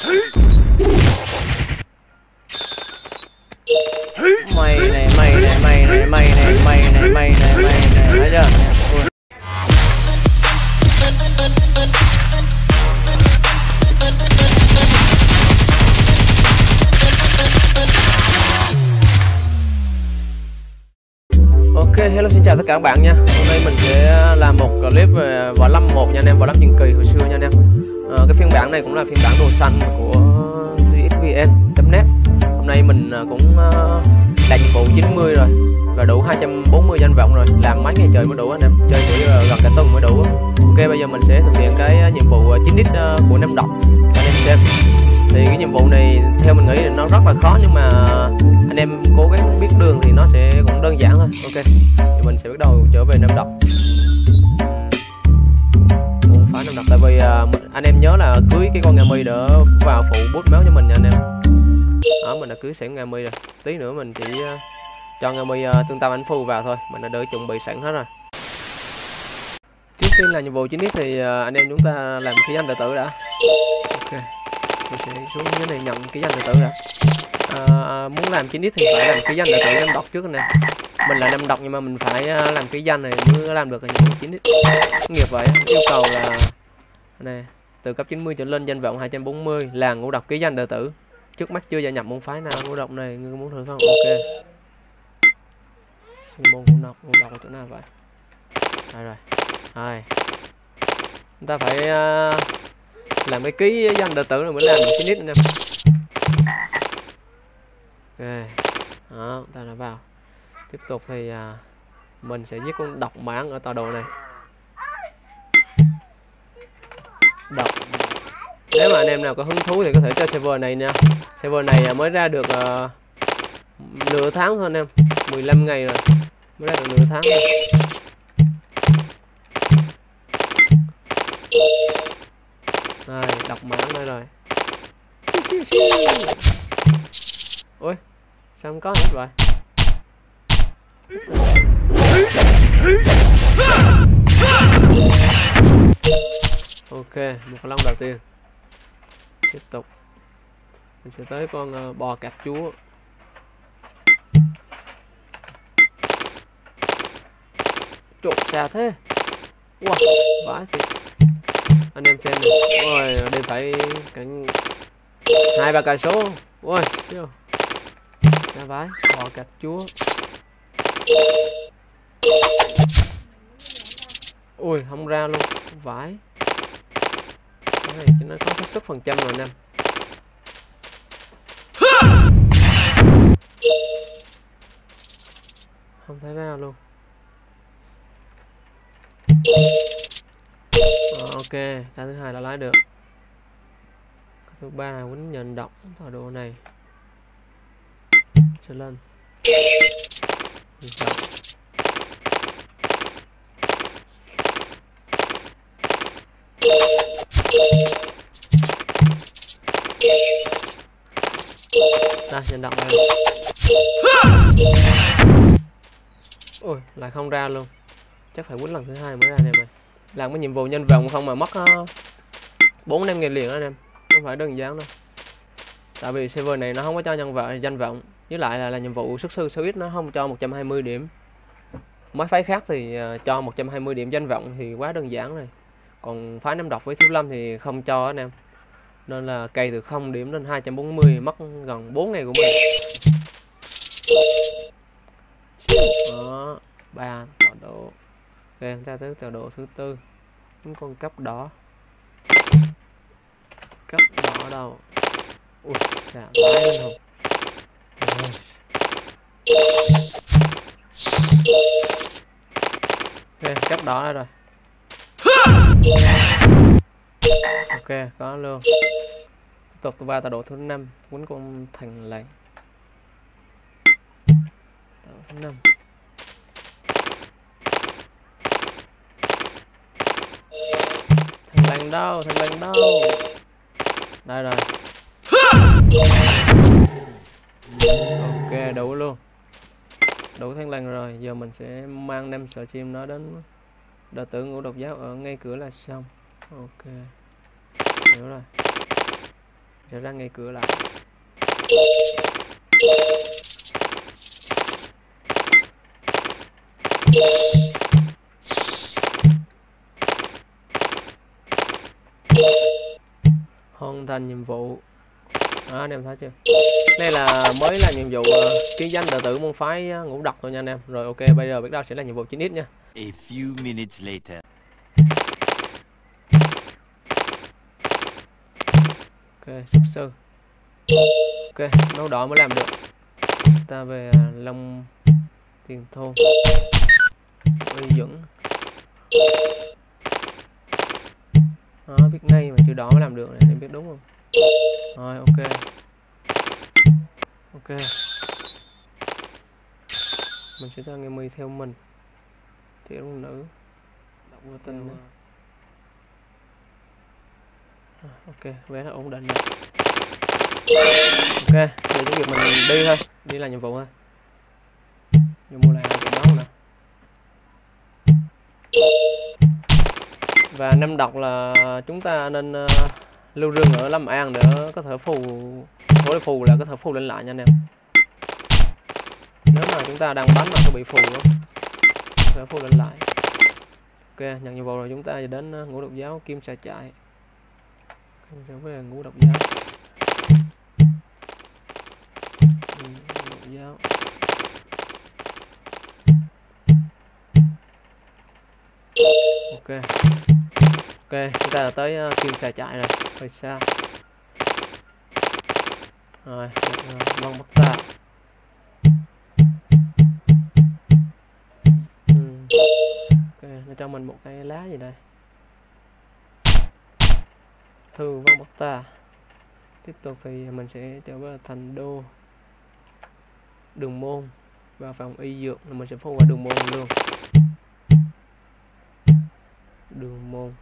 Mày này, mày này, mày này, mày này, mày này, mày này, mày này, thấy chưa? Ui. Ok, hello xin chào tất cả các bạn nha. Hôm nay mình sẽ làm một clip về võ lâm 1 nha anh em, võ lâm truyền kỳ hồi xưa nha anh em. Cái phiên bản này cũng là phiên bản đồ xanh của CXVN.net. Hôm nay mình cũng đạt nhiệm vụ 90 rồi và đủ 240 danh vọng rồi. Làm mấy ngày trời mới đủ anh em, chơi chỉ gần cả tuần mới đủ. Ok, bây giờ mình sẽ thực hiện cái nhiệm vụ 9x của Nam Độc anh em xem. Thì cái nhiệm vụ này theo mình nghĩ là nó rất là khó, nhưng mà anh em cố gắng biết đường thì nó sẽ cũng đơn giản thôi. Ok, thì mình sẽ bắt đầu trở về Nam Độc. Phải Nam Độc, tại vì anh em nhớ là cưới cái con Nga Mi đỡ vào phụ bút máu cho mình nha anh em. Đó, mình đã cưới sẵn Nga Mi rồi, tí nữa mình chỉ cho Nga Mi tương tâm ảnh phù vào thôi, mình đã đỡ chuẩn bị sẵn hết rồi. Trước tiên là nhiệm vụ 9x thì anh em chúng ta làm ký danh tự tử đã. Ok, mình sẽ xuống dưới này nhận ký danh tự tử đã. Muốn làm 9x thì phải làm ký danh tự tử Nam Độc trước này. Mình là Nam Độc nhưng mà mình phải làm ký danh này mới làm được nhiệm vụ 9x. Nghiệp vậy, yêu cầu là này, từ cấp 90 trở lên danh vọng 240, là ngũ độc ký danh tự tử. Trước mắt chưa gia nhập môn phái nào. Ngũ độc này ngươi muốn thử không? Ok. Môn ngũ độc ở chỗ nào vậy? Đây rồi. Rồi. Chúng ta phải làm cái ký danh tự tử rồi mới làm được 9x anh em. Ok. Đó, ta đã vào. Tiếp tục thì mình sẽ giết con độc mãng ở tọa độ này. Độc. Nếu mà anh em nào có hứng thú thì có thể chơi server này nha. Server này mới ra được nửa tháng thôi anh em, 15 ngày rồi mới ra được nửa tháng rồi. Rồi, độc mãng đây rồi. Ui, sao không có hết vậy? Ok, một con long đầu tiên. Tiếp tục mình sẽ tới con bò cạp chúa. Trộn xa thế. Wow, vãi thiệt. Anh em xem này. Ôi, đây phải cảnh 2-3 cây số. Ôi, siêu. Ra vãi, bò cạp chúa. Ui, không ra luôn, vãi. Cái này nó có xác suất phần trăm rồi nè. Không thấy ra luôn. Ok, cái thứ hai đã lái được. Cái thứ ba là quýnh nhận độc tọa độ này. Trở lên. Đây, nhận động này. Ôi, lại không ra luôn. Chắc phải quýnh lần thứ hai mới ra này mày. Làm cái nhiệm vụ nhân vọng không mà mất 4-5 ngày liền đó anh em. Không phải đơn giản đâu. Tại vì server này nó không có cho danh vọng. Với lại là nhiệm vụ xuất sư số ít nó không cho 120 điểm. Mấy phái khác thì cho 120 điểm danh vọng thì quá đơn giản rồi. Còn phái Nam Độc với Thiếu Lâm thì không cho anh em. Nên là cây từ 0 điểm đến 240, mất gần 4 ngày của mình. Đó, 3 tọa độ. Ok, chúng ta tới tọa độ thứ tư. Chúng con cấp đỏ. Cấp đỏ đâu? Ui, xạ bãi lên hồn. Ok, cấp đỏ đây rồi. Ok, có luôn. Tiếp tục qua tọa độ thứ 5, quýnh con thành lạnh. Tọa độ thứ 5. Thành lạnh đâu, thành lạnh đâu? Đây rồi. Ok, đủ luôn. Đủ thanh lành rồi, giờ mình sẽ mang 5 sợi chim nó đến đệ tử Ngũ Độc Giáo ở ngay cửa là xong. Ok, hiểu rồi. sẽ ra ngay cửa lại. Hoàn thành nhiệm vụ. Anh em thấy chưa? Đây là mới là nhiệm vụ ký danh đệ tử môn phái ngũ độc thôi nha anh em. Rồi ok, bây giờ bắt đầu sẽ là nhiệm vụ 9x nha. A few minutes later. Ok, xuất sư. Ok, nấu đỏ mới làm được. Ta về Long Tiền Thôn. Uy Dũng. Đó, biết ngay mà chữ đỏ mới làm được này, em biết đúng không? Rồi ok. Ok. Mình sẽ cho nghe mi theo mình. Thiếu nữ. Đọc vô tin nữa. Ok, vé là ổn định rồi. Ok, giờ chỉ việc mình đi thôi, đi là nhiệm vụ thôi. Như mua lại cái máu nè. Và năm độc là chúng ta nên lưu rừng ở Lâm An để có thể phù là có thể phù lên lại nha anh em. Nếu mà chúng ta đang bắn mà có bị phù đó, có thể phù lên lại. Ok, nhận nhiệm vụ rồi, chúng ta đến ngũ độc giáo Kim Xà Trại. Trở về ngũ độc giáo. Ngũ độc giáo. Ok. Ok, chúng ta đã tới Kim Xà Trại rồi, hơi xa. Rồi, Vân Bắc Ta. Ok, nó cho mình một cái lá gì đây? Thư Vân Bắc Ta. Tiếp tục thì mình sẽ trở về thành đô Đường Môn và phòng y dược, mình sẽ phô vào Đường Môn luôn. Đường Môn.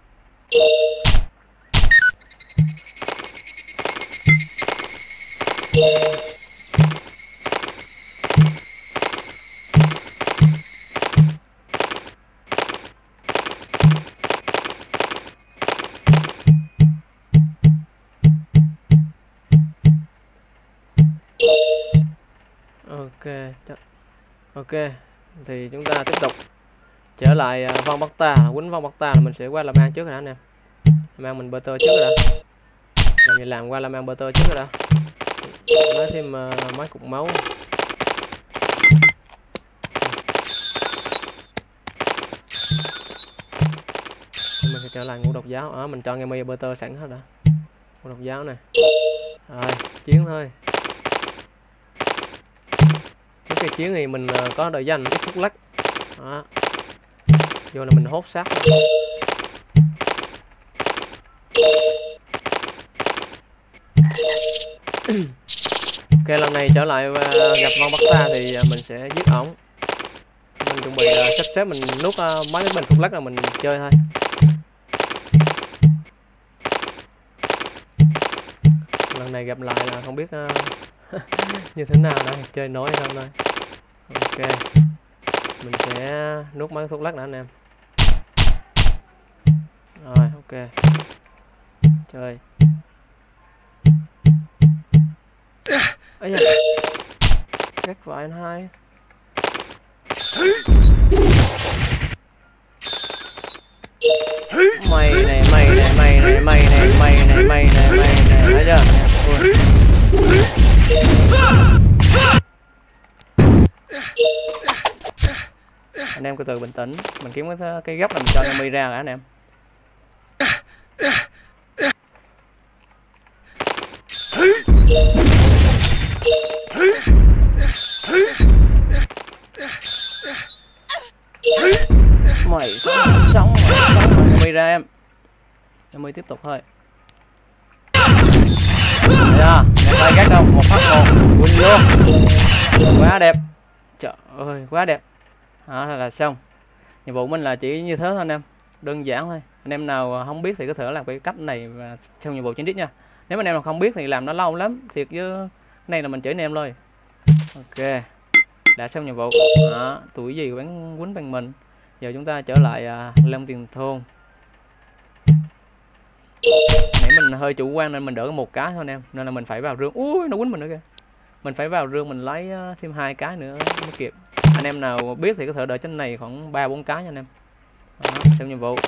Ok, thì chúng ta tiếp tục trở lại Vân Bắc Ta, quýnh Vân Bắc Ta là mình sẽ qua làm ăn trước rồi đó anh em. Mang mình butter trước rồi đó. Mình làm qua làm ăn butter trước rồi đó. Lấy thêm mấy cục máu. Mình sẽ trở lại ngũ độc giáo. Mình cho nghe mi butter sẵn hết rồi. Ngũ độc giáo này. Rồi, chiến thôi. Trước khi chiến thì mình có đợi dành ít thuốc lắc. Đó. Vô là mình hốt xác. Ok, lần này trở lại gặp Vân Bắc Ta thì mình sẽ giết ổng. Mình chuẩn bị sắp xếp mình nút mấy cái bình thuốc lắc là mình chơi thôi. Lần này gặp lại là không biết như thế nào đây, chơi nổi hay không đây. Ok, mình sẽ nút mấy thuốc lắc đã anh em. Rồi ok, chơi. Ấy da, gắt vài anh hai. Mày này, thấy chưa? Anh em cứ từ bình tĩnh, mình kiếm cái góc là mình cho em mi ra rồi anh em. Mày sống mi ra em mi tiếp tục thôi. Em tay gắt đâu, một phát một quên luôn, quá đẹp, trời ơi quá đẹp. Đó là xong. Nhiệm vụ mình là chỉ như thế thôi anh em, đơn giản thôi. Anh em nào không biết thì có thể làm cái cách này và trong nhiệm vụ chính đích nha. Nếu anh em nào không biết thì làm nó lâu lắm thiệt, chứ này là mình chỉ anh em thôi. Ok, đã xong nhiệm vụ. Đó, tuổi gì quán quýnh bằng mình. Giờ chúng ta trở lại Long Tiền Thôn. Nãy mình mình hơi chủ quan nên mình đỡ có một cái thôi anh em, nên là mình phải vào rương. Ui, nó quýnh mình nữa kìa. Mình phải vào rương mình lấy thêm 2 cái nữa mới kịp. Anh em nào biết thì có thể đợi trên này khoảng 3-4 cái nha anh em. Đó, xem nhiệm vụ.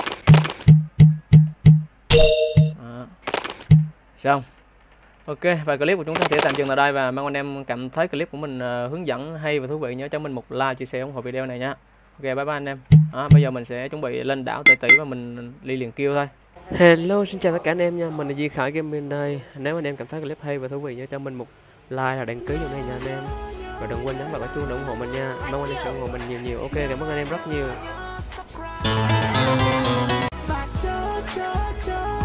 Đó. Xong. Ok, và clip của chúng ta sẽ tạm dừng tại đây, và mong anh em cảm thấy clip của mình hướng dẫn hay và thú vị, nhớ cho mình một like, chia sẻ, ủng hộ video này nhá. Ok, bye bye anh em. Đó, bây giờ mình sẽ chuẩn bị lên đảo Tệ Tỷ và mình đi liền kêu thôi. Hello, xin chào tất cả anh em nha, mình là Di Khải Gaming đây. Nếu anh em cảm thấy clip hay và thú vị, nhớ cho mình một like và đăng ký cho này nha anh em. Và đừng quên nhấn vào cái chuông để ủng hộ mình nha. Mong anh em sẽ ủng hộ mình nhiều. Ok, cảm ơn anh em rất nhiều.